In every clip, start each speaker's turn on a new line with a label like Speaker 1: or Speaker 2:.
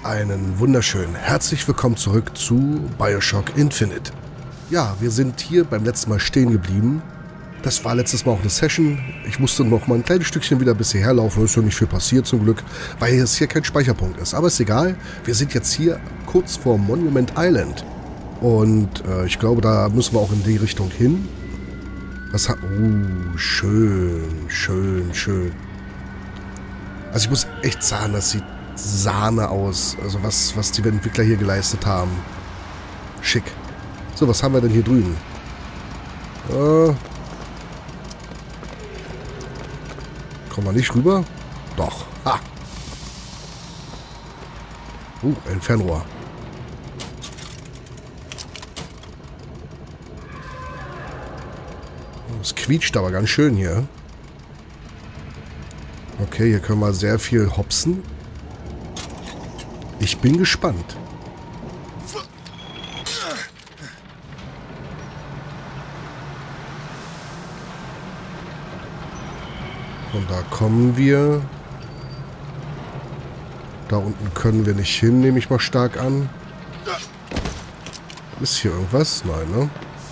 Speaker 1: Einen wunderschönen herzlich willkommen zurück zu BioShock Infinite. Ja, wir sind hier beim letzten Mal stehen geblieben. Das war letztes Mal auch eine Session. Ich musste noch mal ein kleines Stückchen wieder bis hierher laufen. Ist ja nicht viel passiert zum Glück, weil es hier kein Speicherpunkt ist. Aber ist egal. Wir sind jetzt hier kurz vor Monument Island. Und ich glaube, da müssen wir auch in die Richtung hin. Was hat... Oh, schön, schön, schön. Also ich muss echt sagen, das sieht Sahne aus. Also was die Entwickler hier geleistet haben. Schick. So, was haben wir denn hier drüben? Kommen wir nicht rüber? Doch. Ha! Ein Fernrohr. Es quietscht aber ganz schön hier. Okay, hier können wir sehr viel hopsen. Ich bin gespannt. Und da kommen wir. Da unten können wir nicht hin, nehme ich mal stark an. Ist hier irgendwas? Nein, ne?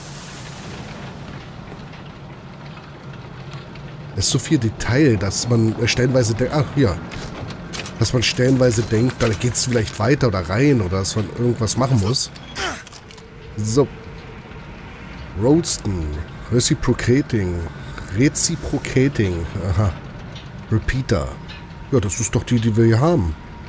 Speaker 1: Es ist so viel Detail, dass man stellenweise denkt, ach ja, dass man stellenweise denkt, da geht es vielleicht weiter oder rein oder dass man irgendwas machen muss. So. Roasten. Reciprocating. Aha. Repeater. Ja, das ist doch die wir hier haben.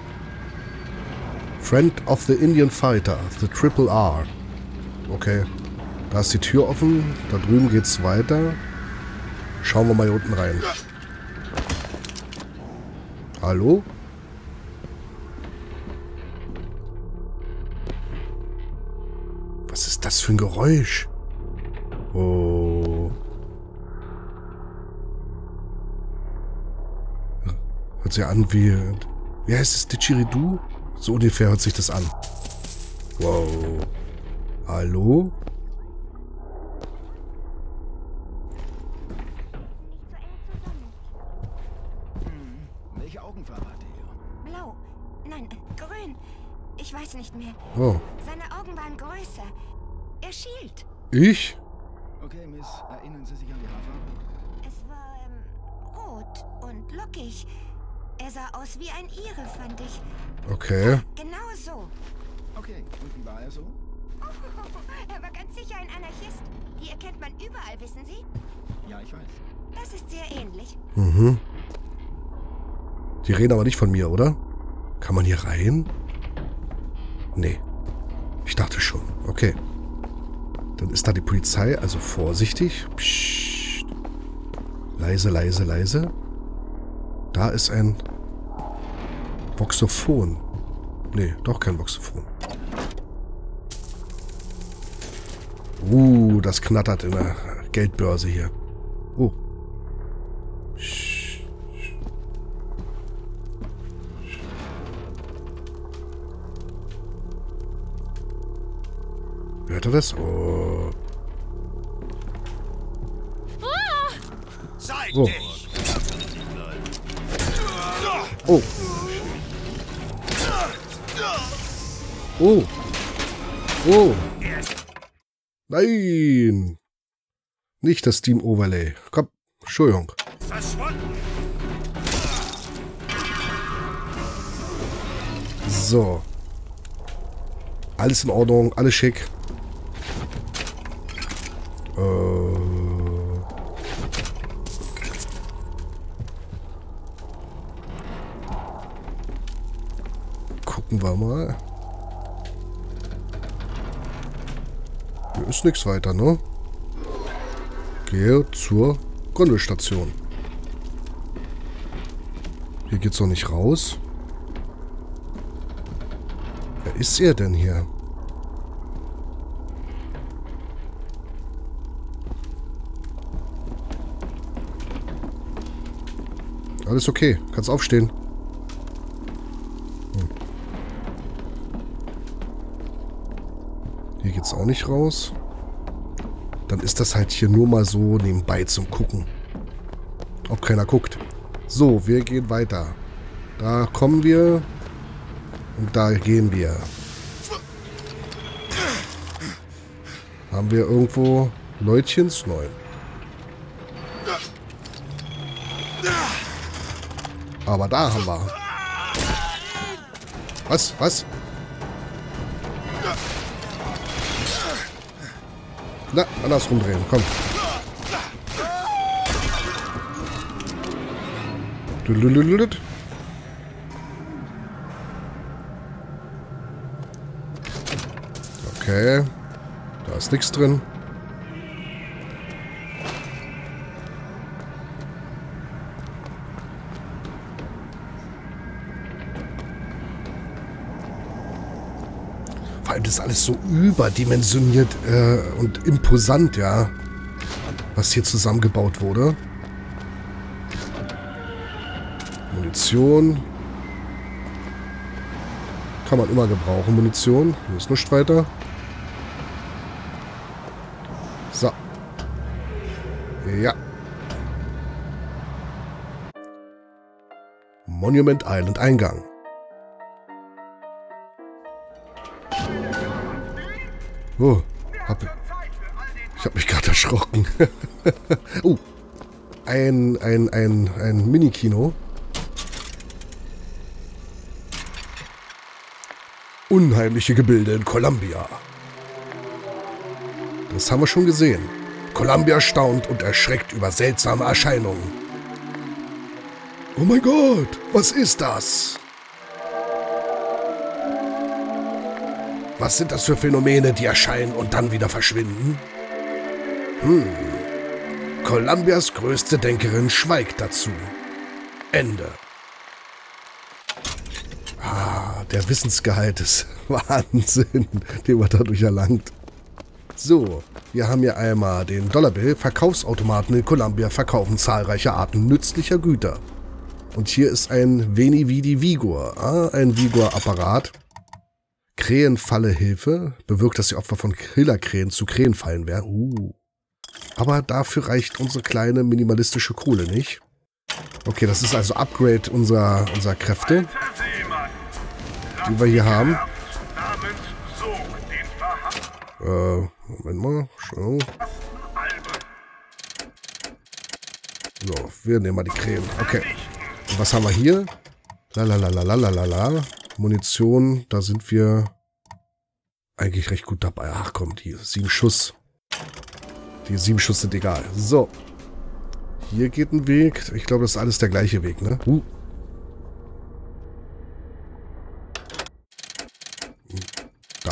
Speaker 1: Friend of the Indian Fighter. The Triple R. Okay. Da ist die Tür offen. Da drüben geht's weiter. Schauen wir mal hier unten rein. Hallo? Was ist das für ein Geräusch? Oh. Hört sich an wie... Wie heißt es? Didgeridoo? So ungefähr hört sich das an. Wow. Hallo?
Speaker 2: Welche Augenfarbe hat er?
Speaker 3: Blau. Nein, grün. Ich weiß nicht mehr.
Speaker 1: Oh.
Speaker 3: Seine Augen waren größer. Er schielt.
Speaker 1: Ich?
Speaker 2: Okay, Miss, erinnern Sie sich an die Haarfarbe?
Speaker 3: Es war rot und lockig. Er sah aus wie ein Ire, fand ich.
Speaker 1: Okay.
Speaker 3: Genau so.
Speaker 2: Okay, und wie war er so?
Speaker 3: Er war ganz sicher ein Anarchist. Die erkennt man überall, wissen Sie?
Speaker 2: Ja, ich weiß.
Speaker 3: Das ist sehr ähnlich.
Speaker 1: Mhm. Die reden aber nicht von mir, oder? Kann man hier rein? Nee. Ich dachte schon. Okay. Dann ist da die Polizei, also vorsichtig. Psst. Leise, leise, leise. Da ist ein Voxophon. Nee, doch kein Voxophon. Das knattert in der Geldbörse hier. Oh. Hört er das? Oh. Oh. Oh. Oh. Oh. Nein. Nicht das Steam Overlay. Komm, Entschuldigung. So. Alles in Ordnung, alles schick. Gucken wir mal. Hier ist nichts weiter, ne? Gehe zur Gondelstation. Hier geht's noch nicht raus. Wer ist er denn hier? Alles okay. Kannst aufstehen. Hier geht's auch nicht raus. Dann ist das halt hier nur mal so nebenbei zum Gucken. Ob keiner guckt. So, wir gehen weiter. Da kommen wir. Und da gehen wir. Haben wir irgendwo Leutchens? Nein. Aber da haben wir. Was? Was? Na, andersrum drehen. Komm. Okay. Da ist nichts drin. Vor allem das ist alles so überdimensioniert und imposant, ja. Was hier zusammengebaut wurde. Munition. Kann man immer gebrauchen, Munition. Hier ist nichts weiter. So. Ja. Monument Island Eingang. Oh, ich hab mich gerade erschrocken. Oh, ein Mini-Kino. Unheimliche Gebilde in Columbia. Das haben wir schon gesehen. Columbia staunt und erschreckt über seltsame Erscheinungen. Oh mein Gott, was ist das? Was sind das für Phänomene, die erscheinen und dann wieder verschwinden? Columbias größte Denkerin schweigt dazu. Ende. Der Wissensgehalt ist Wahnsinn, den man dadurch erlangt. So, wir haben hier einmal den Dollarbill. Verkaufsautomaten in Columbia verkaufen zahlreiche Arten nützlicher Güter. Und hier ist ein Veni Vidi Vigor, ein Vigor-Apparat. Krähenfalle-Hilfe bewirkt, dass die Opfer von Killerkrähen zu Krähenfallen werden. Aber dafür reicht unsere kleine minimalistische Kohle nicht. Okay, das ist also Upgrade unserer Kräfte, die wir hier haben. Moment mal. So, wir nehmen mal die Krähen. Okay. Und was haben wir hier? Lalalalalalala. Munition, da sind wir eigentlich recht gut dabei. Ach komm, die 7 Schuss. Die 7 Schuss sind egal. So. Hier geht ein Weg. Ich glaube, das ist alles der gleiche Weg, ne? Da.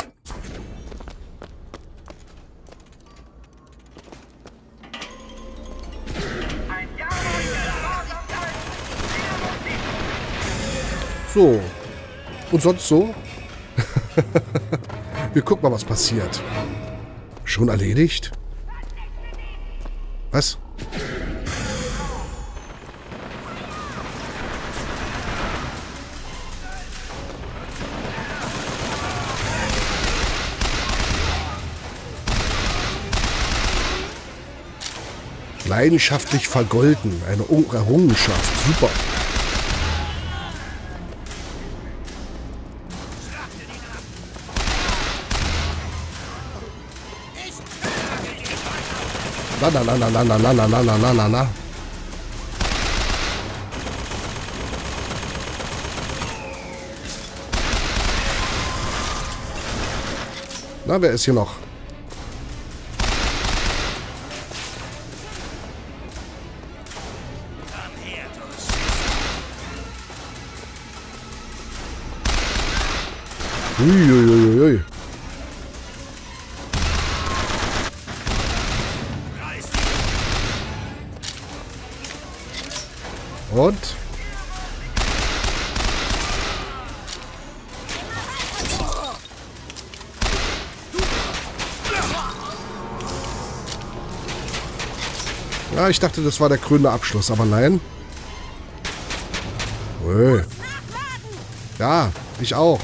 Speaker 1: So. Und sonst so? Wir gucken mal, was passiert. Schon erledigt? Was? Leidenschaftlich vergolden. Eine Errungenschaft. Super. Na. Na, wer ist hier noch? Uiuiuiui. Und? Ja, ich dachte, das war der krönende Abschluss, aber nein. Ja, ich auch.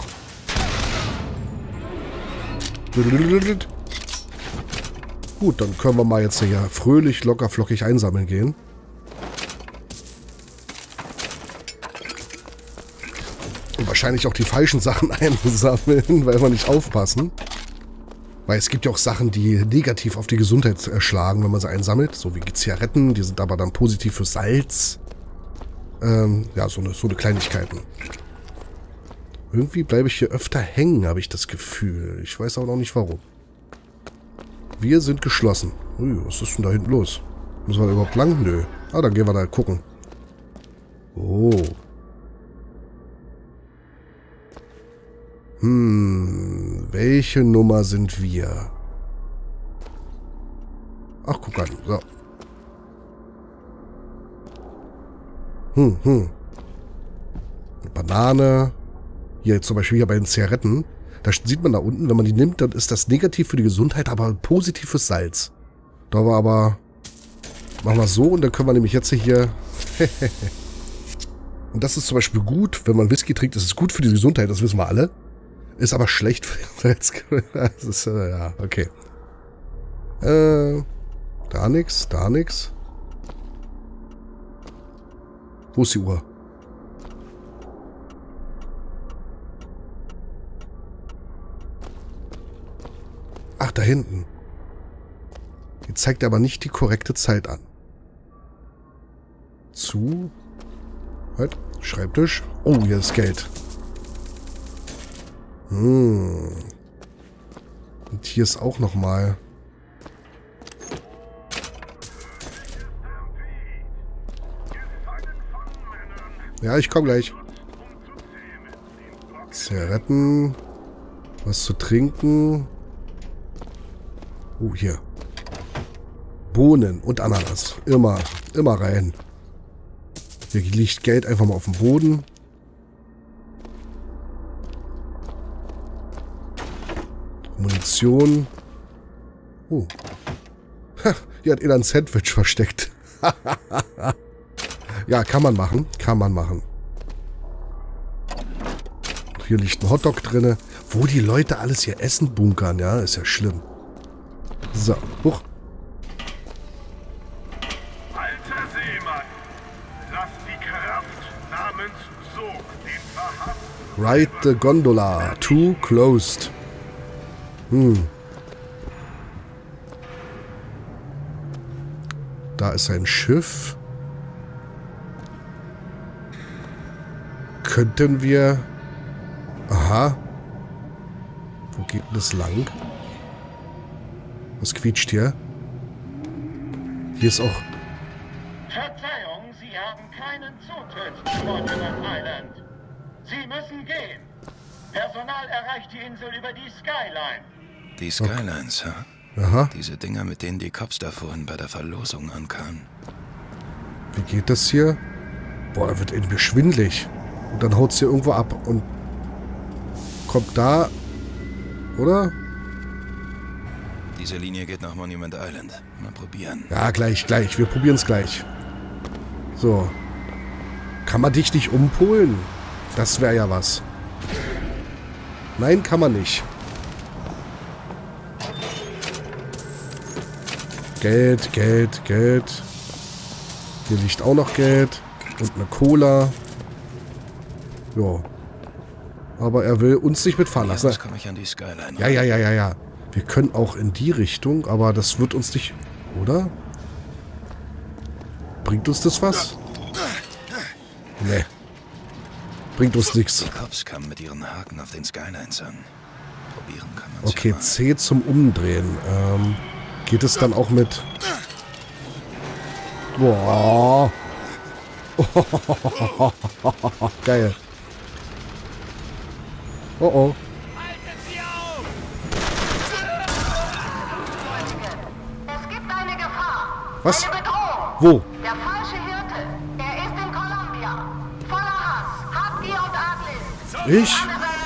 Speaker 1: Gut, dann können wir mal jetzt hier fröhlich, locker, flockig einsammeln gehen. wahrscheinlich auch die falschen Sachen einsammeln, weil wir nicht aufpassen. Weil es gibt ja auch Sachen, die negativ auf die Gesundheit schlagen, wenn man sie einsammelt. So wie Zigaretten, die sind aber dann positiv für Salz. Ja, so eine Kleinigkeiten. Irgendwie bleibe ich hier öfter hängen, habe ich das Gefühl. Ich weiß auch noch nicht warum. Wir sind geschlossen. Ui, was ist denn da hinten los? Müssen wir da überhaupt lang? Nö. Ah, dann gehen wir da gucken. Oh. Welche Nummer sind wir? Ach, guck an. So. Eine Banane. Hier zum Beispiel hier bei den Zigaretten. Da sieht man da unten, wenn man die nimmt, dann ist das negativ für die Gesundheit, aber positiv fürs Salz. Da war aber... Machen wir es so und dann können wir nämlich jetzt hier... Und das ist zum Beispiel gut, wenn man Whisky trinkt, ist es gut für die Gesundheit, das wissen wir alle. Ist aber schlecht für den Salz. Das ist, ja, okay. Da nix, da nix. Wo ist die Uhr? Ach, da hinten. Die zeigt aber nicht die korrekte Zeit an. Zu. Halt, Schreibtisch. Oh, hier ist Geld. Und hier ist auch nochmal. Ja, ich komme gleich. Zigaretten. Was zu trinken. Oh, hier. Bohnen und Ananas. Immer rein. Hier liegt Geld einfach mal auf dem Boden. Munition. Oh. Ha, hier hat er ein Sandwich versteckt. Ja, kann man machen. Kann man machen. Hier liegt ein Hotdog drin. Wo die Leute alles hier Essen bunkern, ja, ist ja schlimm. So, hoch.
Speaker 4: Alter Seemann, lass die Kraft namens Sog den Verhaften.
Speaker 1: Ride the gondola. Too closed. Da ist ein Schiff. Könnten wir... Aha. Wo geht denn das lang? Was quietscht hier? Hier ist auch...
Speaker 4: Verzeihung, Sie haben keinen Zutritt zu Monument Island. Sie müssen gehen. Personal erreicht die Insel über die Skyline.
Speaker 2: Die Skylines, ha?
Speaker 1: Aha.
Speaker 2: Diese Dinger, mit denen die Cops da vorhin bei der Verlosung ankamen.
Speaker 1: Wie geht das hier? Boah, da wird irgendwie schwindelig. Und dann haut es hier irgendwo ab und kommt da, oder?
Speaker 2: Diese Linie geht nach Monument Island. Mal probieren.
Speaker 1: Ja, gleich. Wir probieren es gleich. So. Kann man dich nicht umpolen? Das wäre ja was. Nein, kann man nicht. Geld. Hier liegt auch noch Geld. Und eine Cola. Jo. Aber er will uns nicht mitfahren lassen.
Speaker 2: Jetzt komme ich an die Skyline.
Speaker 1: Ja. Wir können auch in die Richtung, aber das wird uns nicht... Oder? Bringt uns das was? Nee. Bringt uns nichts.
Speaker 2: Die Cops kamen mit ihren Haken auf den Skylines an. Probieren kann man.
Speaker 1: Okay, C zum Umdrehen. Geht es dann auch mit... Boah. Geil. Oh.
Speaker 5: Es gibt eine Gefahr.
Speaker 1: Was?
Speaker 5: Eine Bedrohung.
Speaker 1: Wo?
Speaker 5: Der falsche Hirte. Er ist in Columbia. Voller Hass, Habgier und Arglist.
Speaker 1: Ich?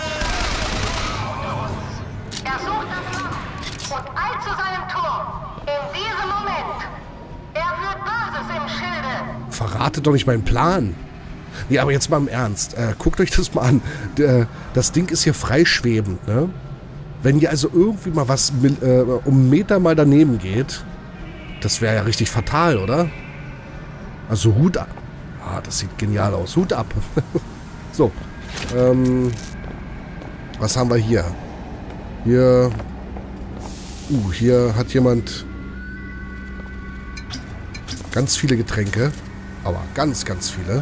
Speaker 5: Er sucht das Land und eilt zu seinem Turm. In diesem Moment. Er führt Böses im Schilde.
Speaker 1: Verratet doch nicht meinen Plan. Nee, aber jetzt mal im Ernst. Guckt euch das mal an. Das Ding ist hier freischwebend, ne? Wenn hier also irgendwie mal was um einen Meter mal daneben geht, das wäre ja richtig fatal, oder? Also Hut ab. Ah, das sieht genial aus. Hut ab. So, Was haben wir hier? Hier hat jemand ganz viele Getränke. Aber ganz, ganz viele.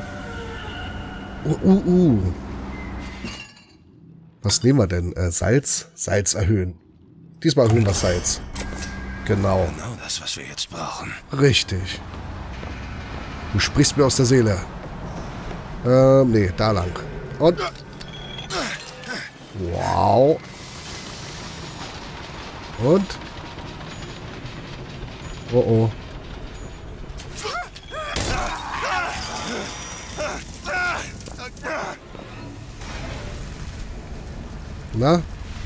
Speaker 1: Was nehmen wir denn? Salz? Salz erhöhen. Diesmal erhöhen wir Salz. Genau.
Speaker 2: Genau das, was wir jetzt brauchen.
Speaker 1: Richtig. Du sprichst mir aus der Seele. Nee, da lang. Und... Wow. Und... Oh oh. Na?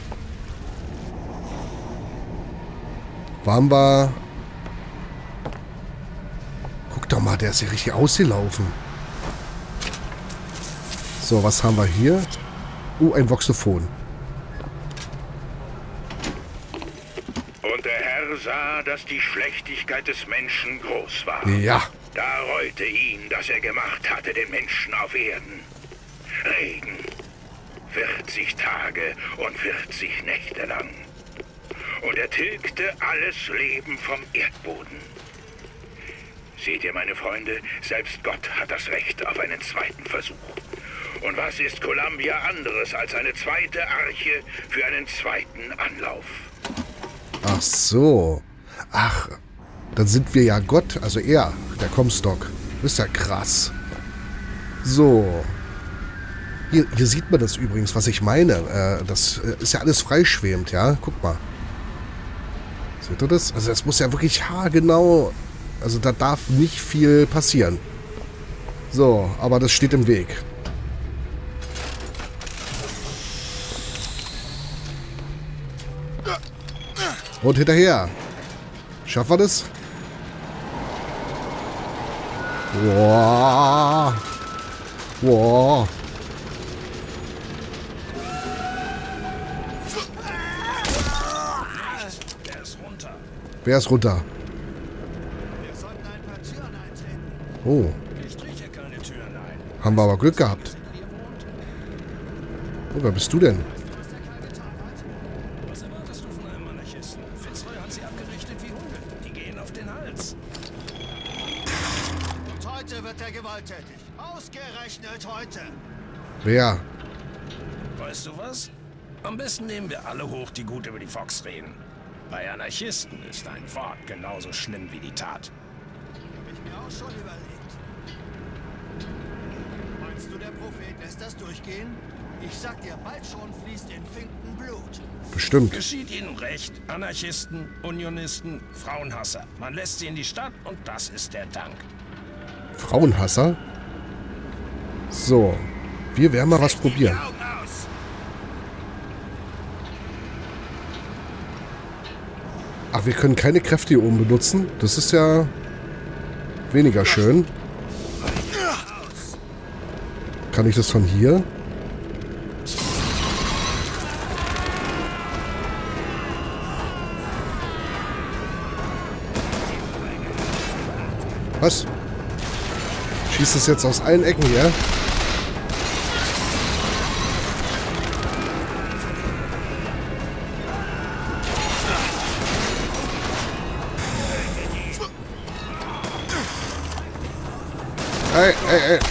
Speaker 1: Waren wir... Guck doch mal, der ist ja richtig ausgelaufen. So, was haben wir hier? Ein Voxophon.
Speaker 6: Und der Herr sah, dass die Schlechtigkeit des Menschen groß war.
Speaker 1: Ja.
Speaker 6: Da reute ihn, dass er gemacht hatte, den Menschen auf Erden. Regen. 40 Tage und 40 Nächte lang. Und er tilgte alles Leben vom Erdboden. Seht ihr, meine Freunde, selbst Gott hat das Recht auf einen zweiten Versuch. Und was ist Columbia anderes als eine zweite Arche für einen zweiten Anlauf?
Speaker 1: Ach so. Ach, dann sind wir ja Gott, also er, der Comstock. Das ist ja krass. So. Hier sieht man das übrigens, was ich meine. Das ist ja alles freischwebend, ja? Guck mal. Seht ihr das? Also das muss ja wirklich haargenau... Also da darf nicht viel passieren. So, aber das steht im Weg. Und hinterher. Schaffen wir das? Wow. Wow. Wer ist runter? Oh. Haben wir aber Glück gehabt. Oh, wer bist du denn?
Speaker 7: Was erwartest du von einem Anarchisten? Fitzroy hat sie abgerichtet wie Hunde. Die gehen auf den Hals.
Speaker 8: Und heute wird er gewalttätig. Ausgerechnet heute.
Speaker 1: Wer?
Speaker 7: Weißt du was? Am besten nehmen wir alle hoch, die gut über die Fox reden. Bei Anarchisten ist ein Wort genauso schlimm wie die Tat.
Speaker 8: Hab ich mir auch schon überlegt. Meinst du, der Prophet lässt das durchgehen? Ich sag dir, bald schon fließt in Finken Blut.
Speaker 1: Bestimmt.
Speaker 7: Geschieht ihnen recht. Anarchisten, Unionisten, Frauenhasser. Man lässt sie in die Stadt und das ist der Dank.
Speaker 1: Frauenhasser? So. Wir werden mal was probieren. Ach, wir können keine Kräfte hier oben benutzen. Das ist ja weniger schön. Kann ich das von hier? Was? Schießt es jetzt aus allen Ecken hier? Ey, ey, ey.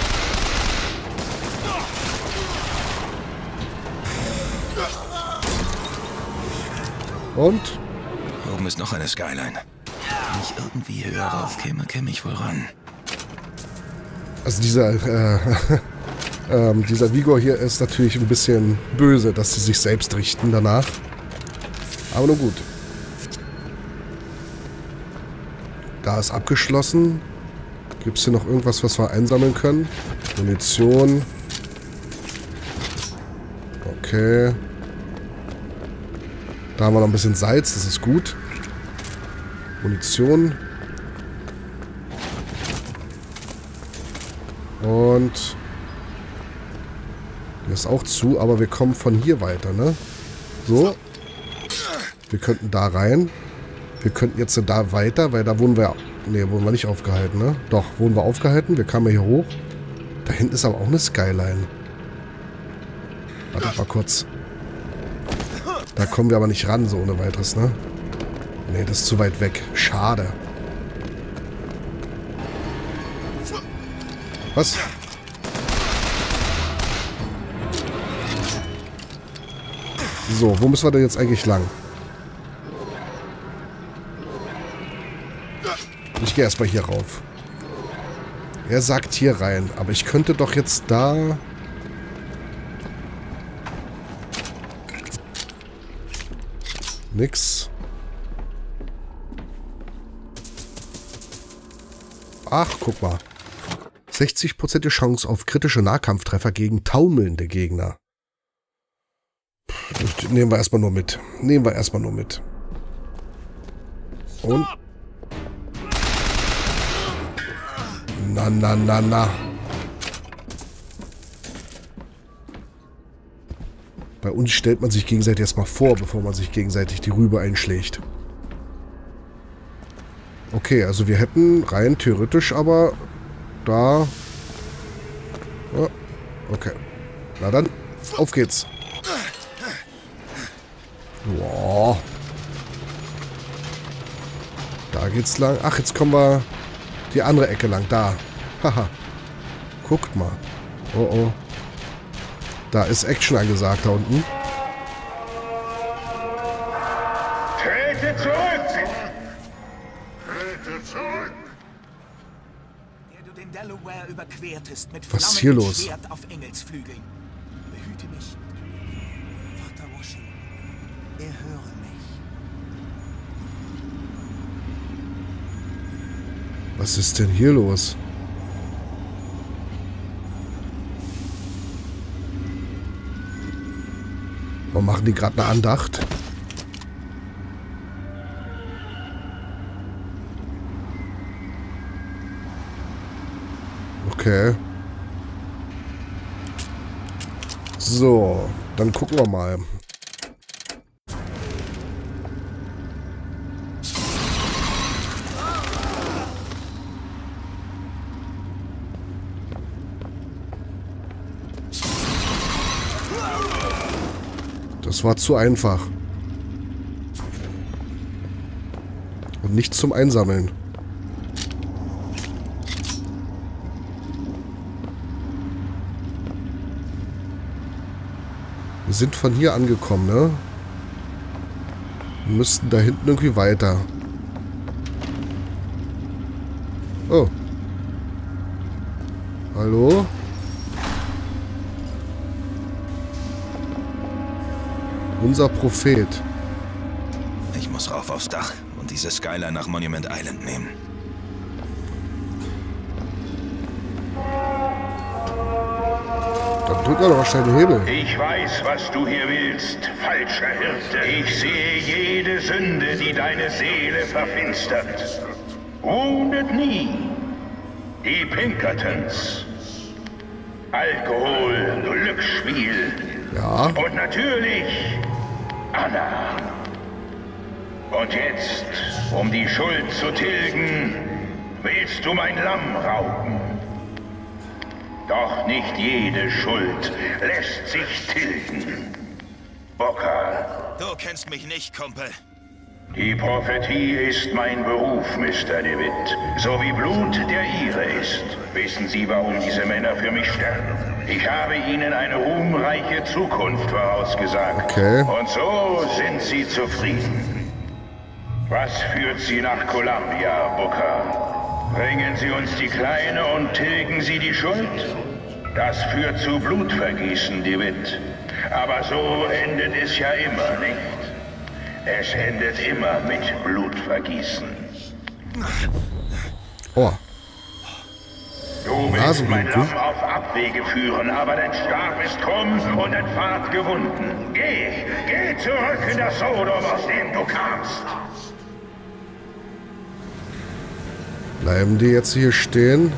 Speaker 1: Und?
Speaker 2: Oben ist noch eine Skyline. Wenn ich irgendwie höher rauf käme ich wohl ran.
Speaker 1: Also dieser Vigor hier ist natürlich ein bisschen böse, dass sie sich selbst richten danach. Aber nur gut. Da ist abgeschlossen. Gibt es hier noch irgendwas, was wir einsammeln können? Munition. Okay. Da haben wir noch ein bisschen Salz, das ist gut. Munition. Und hier ist auch zu, aber wir kommen von hier weiter, ne? So. Wir könnten da rein. Wir könnten jetzt da weiter, weil da wurden wir... Ne, wurden wir nicht aufgehalten, ne? Doch, wurden wir aufgehalten. Wir kamen hier hoch. Da hinten ist aber auch eine Skyline. Warte mal kurz. Da kommen wir aber nicht ran, so ohne weiteres, ne? Nee, das ist zu weit weg. Schade. Was? So, wo müssen wir denn jetzt eigentlich lang? Ich gehe erstmal hier rauf. Er sagt hier rein, aber ich könnte doch jetzt da... Nix. Ach, guck mal. 60% Chance auf kritische Nahkampftreffer gegen taumelnde Gegner. Nehmen wir erstmal nur mit. Nehmen wir erstmal nur mit. Und... Na, na, na, na. Bei uns stellt man sich gegenseitig erstmal vor, bevor man sich gegenseitig die Rübe einschlägt. Okay, also wir hätten rein theoretisch aber da... Ja, okay. Na dann, auf geht's. Boah. Da geht's lang. Ach, jetzt kommen wir die andere Ecke lang. Da. Haha. Guckt mal. Oh, oh. Da ist Action angesagt, da unten.
Speaker 6: Trete zurück! Trete zurück!
Speaker 9: Der du den Delaware überquertest mit
Speaker 1: Was ist hier los?
Speaker 9: Schwert auf Engelsflügeln. Behüte mich. Vater Washington, erhöre mich.
Speaker 1: Was ist denn hier los? Warum machen die gerade eine Andacht? Okay. So, dann gucken wir mal. Das war zu einfach. Und nicht zum Einsammeln. Wir sind von hier angekommen, ne? Wir müssten da hinten irgendwie weiter. Oh. Hallo? Unser Prophet.
Speaker 2: Ich muss rauf aufs Dach und diese Skyline nach Monument Island nehmen.
Speaker 1: Dann drück doch schnell den Hebel.
Speaker 6: Ich weiß, was du hier willst, falscher Hirte. Ich sehe jede Sünde, die deine Seele verfinstert. Wohndet nie. Die Pinkertons. Alkohol, Glücksspiel.
Speaker 1: Ja.
Speaker 6: Und natürlich Anna. Und jetzt, um die Schuld zu tilgen, willst du mein Lamm rauben. Doch nicht jede Schuld lässt sich tilgen. Booker.
Speaker 2: Du kennst mich nicht, Kumpel.
Speaker 6: Die Prophetie ist mein Beruf, Mr. DeWitt. So wie Blut der Ihre ist. Wissen Sie, warum diese Männer für mich sterben? Ich habe ihnen eine ruhmreiche Zukunft vorausgesagt.
Speaker 1: Okay.
Speaker 6: Und so sind sie zufrieden. Was führt sie nach Columbia, Booker? Bringen Sie uns die Kleine und tilgen Sie die Schuld? Das führt zu Blutvergießen, DeWitt. Aber so endet es ja immer nicht. Es endet immer mit Blutvergießen.
Speaker 1: Oh.
Speaker 6: Du willst mein Lamm auf Abwege führen, aber dein Stab ist krumm und dein Pfad gewunden. Geh zurück in das Sodom, aus dem du kamst.
Speaker 1: Bleiben die jetzt hier stehen?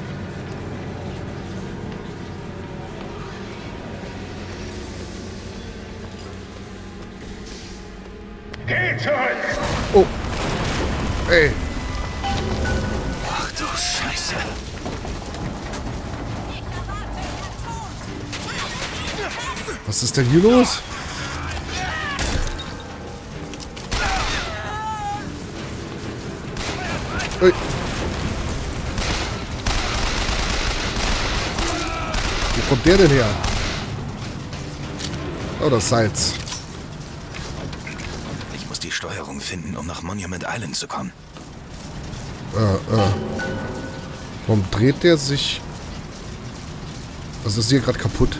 Speaker 6: Geh zurück!
Speaker 1: Oh. Ey.
Speaker 2: Ach du Scheiße.
Speaker 1: Was ist denn hier los? Ui. Wo kommt der denn her? Oh, das Salz.
Speaker 2: Ich muss die Steuerung finden, um nach Monument Island zu kommen.
Speaker 1: Warum dreht der sich? Was ist hier gerade kaputt?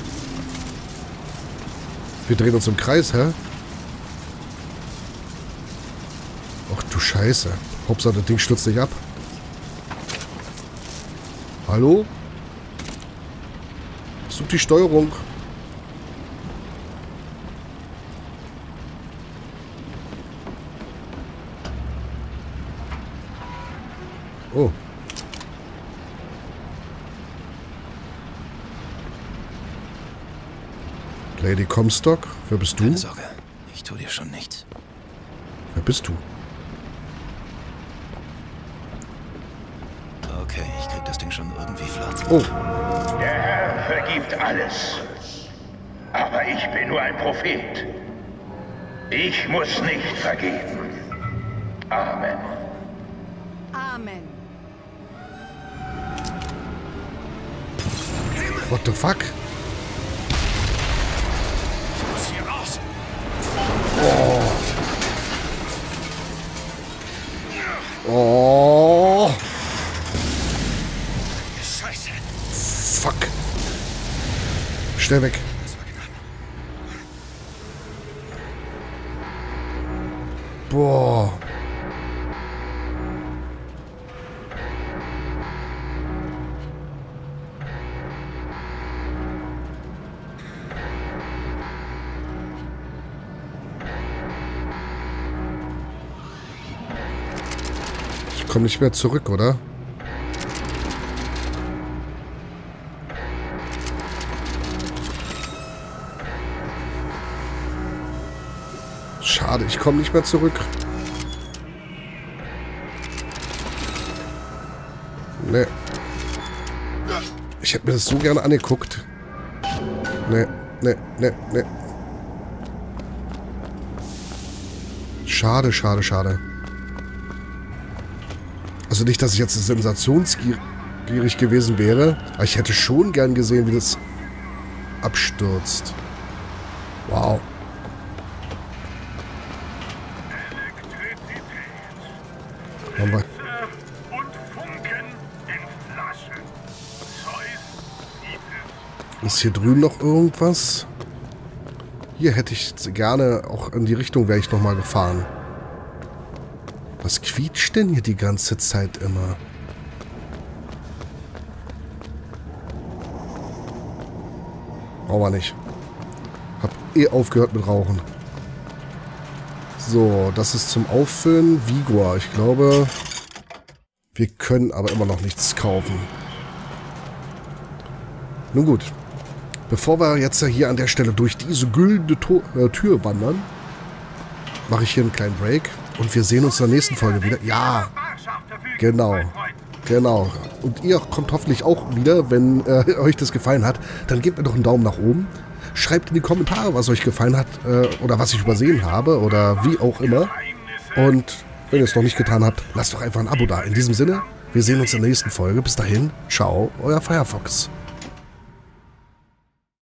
Speaker 1: Wir drehen uns im Kreis, hä? Ach du Scheiße. Hauptsache, das Ding stürzt nicht ab. Hallo? Such die Steuerung. Oh. Lady Comstock, wer bist du?
Speaker 2: Keine Sorge, ich tue dir schon nichts.
Speaker 1: Wer bist du?
Speaker 2: Okay, ich krieg das Ding schon irgendwie flott.
Speaker 1: Oh.
Speaker 6: Der Herr vergibt alles. Aber ich bin nur ein Prophet. Ich muss nicht vergeben. Amen.
Speaker 5: Amen.
Speaker 1: What the fuck? Oh.
Speaker 7: Scheiße.
Speaker 1: Fuck. Schnell weg. Boah. Ich komme nicht mehr zurück, oder? Schade, ich komme nicht mehr zurück. Nee. Ich hätte mir das so gerne angeguckt. Nee. Schade. Also nicht, dass ich jetzt sensationsgierig gewesen wäre, aber ich hätte schon gern gesehen, wie das abstürzt. Wow. Haben wir. Ist hier drüben noch irgendwas? Hier hätte ich gerne, auch in die Richtung wäre ich nochmal gefahren. Was quietscht denn hier die ganze Zeit immer? Brauchen wir nicht. Hab eh aufgehört mit Rauchen. So, das ist zum Auffüllen. Vigor. Ich glaube, wir können aber immer noch nichts kaufen. Nun gut. Bevor wir jetzt hier an der Stelle durch diese güldene Tür wandern, mache ich hier einen kleinen Break. Und wir sehen uns in der nächsten Folge wieder. Ja, genau. Und ihr kommt hoffentlich auch wieder, wenn euch das gefallen hat. Dann gebt mir doch einen Daumen nach oben. Schreibt in die Kommentare, was euch gefallen hat oder was ich übersehen habe oder wie auch immer. Und wenn ihr es noch nicht getan habt, lasst doch einfach ein Abo da. In diesem Sinne, wir sehen uns in der nächsten Folge. Bis dahin, ciao, euer Firefox.